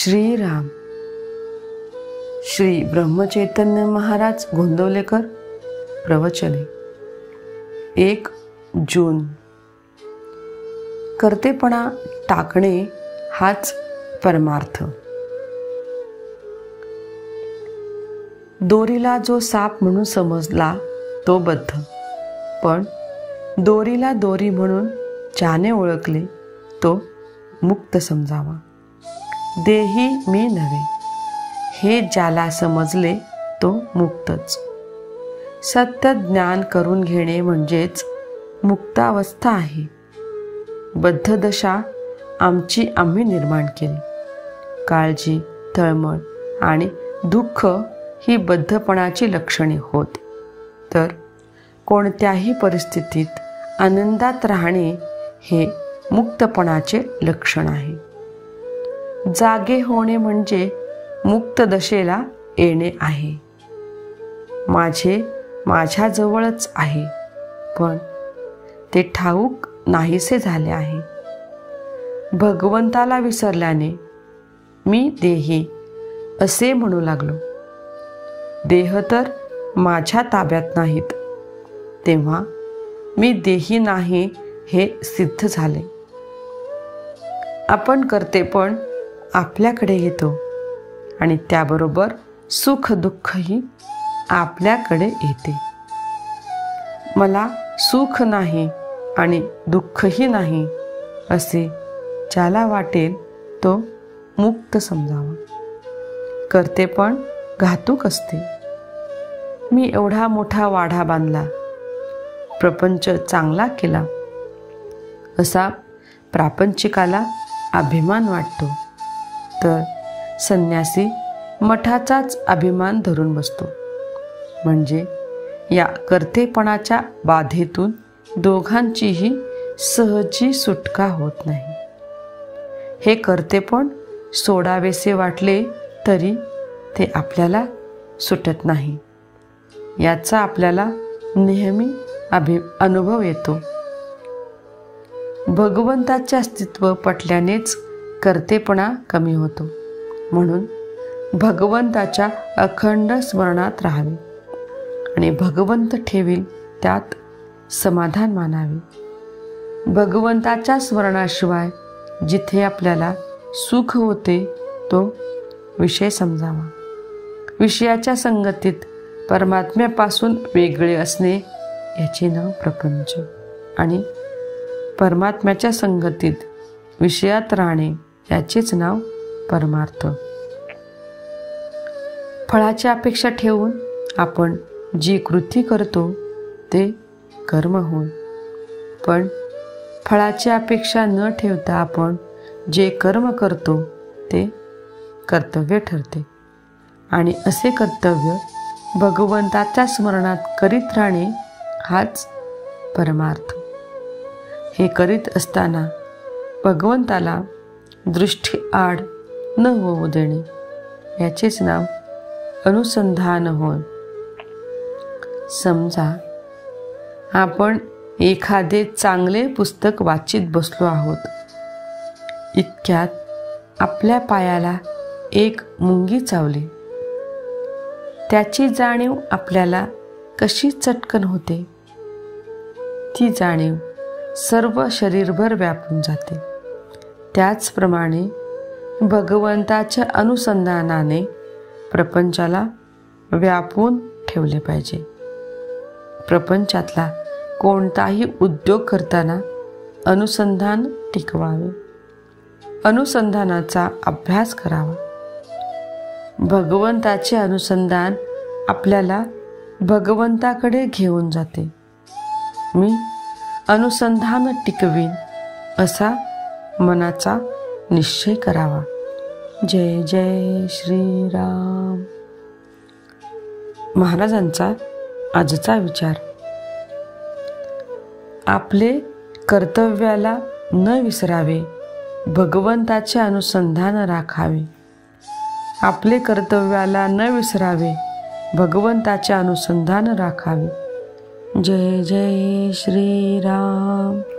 श्रीराम. श्री ब्रह्मचैतन्य महाराज गोंदवलेकर प्रवचने. 1 जून. कर्तेपणा टाकणे हाच परमार्थ. दोरीला जो साप म्हणून समजला तो बद्ध, पण दोरीला दोरी म्हणून ज्याने ओळखले तो मुक्त समजावा. देही मी नव्हे हे ज्याला समजले तो मुक्तच. सत्य ज्ञान करून घेणे म्हणजेच मुक्तावस्था आहे. बद्ध दशा आमची आम्ही निर्माण केली. काळजी, तळमळ आणि दुःख ही बद्धपणाची लक्षणे होत. तर कोणत्याही परिस्थितीत आनंदात राहणे हे मुक्तपणाचे लक्षण आहे. जागे होणे म्हणजे मुक्त दशेला येणे आहे. माझे माझ्याजवळच आहे, पण ते ठाऊक नाहीसे झाले आहे. भगवंताला विसरल्याने मी देही असे म्हणू लागलो. देह तर माझ्या ताब्यात नाहीत, तेव्हा मी देही नाही हे सिद्ध झाले. आपण कर्तेपण आपल्याकडे येतो आणि त्याबरोबर सुख दुःखही आपल्याकडे येते. मला सुख नाही आणि दुःखही नाही असे ज्याला वाटेल तो मुक्त समजावा. कर्तेपण घातक असते. मी एवढा मोठा वाडा बांधला, प्रपंच चांगला केला असा प्रापंचिकाला अभिमान वाटतो, तर संन्यासी मठाचाच अभिमान धरून बसतो. म्हणजे या कर्तेपणाच्या बाधेतून दोघांचीही सहजी सुटका होत नाही. हे कर्तेपण सोडावेसे वाटले तरी ते आपल्याला सुटत नाही. याचा आपल्याला नेहमी अनुभव येतो. भगवंताचे अस्तित्व पटल्यानेच कर्तेपणा कमी होतो. म्हणून भगवंताच्या अखंड स्मरणात राहावे आणि भगवंत ठेवील त्यात समाधान मानावे. भगवंताच्या स्मरणाशिवाय जिथे आपल्याला सुख होते तो विषय समजावा. विषयाच्या संगतीत परमात्म्यापासून वेगळे असणे याचे नाव प्रपंच आणि परमात्म्याच्या संगतीत विषयात राहणे याचेच नाव परमार्थ. फळाची अपेक्षा ठेवून आपण जी कृती करतो ते कर्म होय, पण फळाची अपेक्षा न ठेवता आपण जे कर्म करतो ते कर्तव्य ठरते. आणि असे कर्तव्य भगवंताच्या स्मरणात करीत राहणे हाच परमार्थ. हे करीत असताना भगवंताला दृष्टी आड न होऊ देणे याचेच नाव अनुसंधान होय. समजा आपण एखादे चांगले पुस्तक वाचित बसलो आहोत. इतक्यात आपल्या पायाला एक मुंगी चावली. त्याची जाणीव आपल्याला कशी चटकन होते. ती जाणीव सर्व शरीरभर व्यापून जाते. त्याचप्रमाणे भगवंताच्या अनुसंधानाने प्रपंचाला व्यापून ठेवले पाहिजे. प्रपंचातला कोणताही उद्योग करताना अनुसंधान टिकवावे. अनुसंधानाचा अभ्यास करावा. भगवंताचे अनुसंधान आपल्याला भगवंताकडे घेऊन जाते. मी अनुसंधान टिकवीन असा मनाचा निश्चय करावा. जय जय श्रीराम. महाराजांचा आजचा विचार. आपले कर्तव्याला न विसरावे, भगवंताचे अनुसंधान राखावे. आपले कर्तव्याला न विसरावे, भगवंताचे अनुसंधान राखावे. जय जय श्रीराम.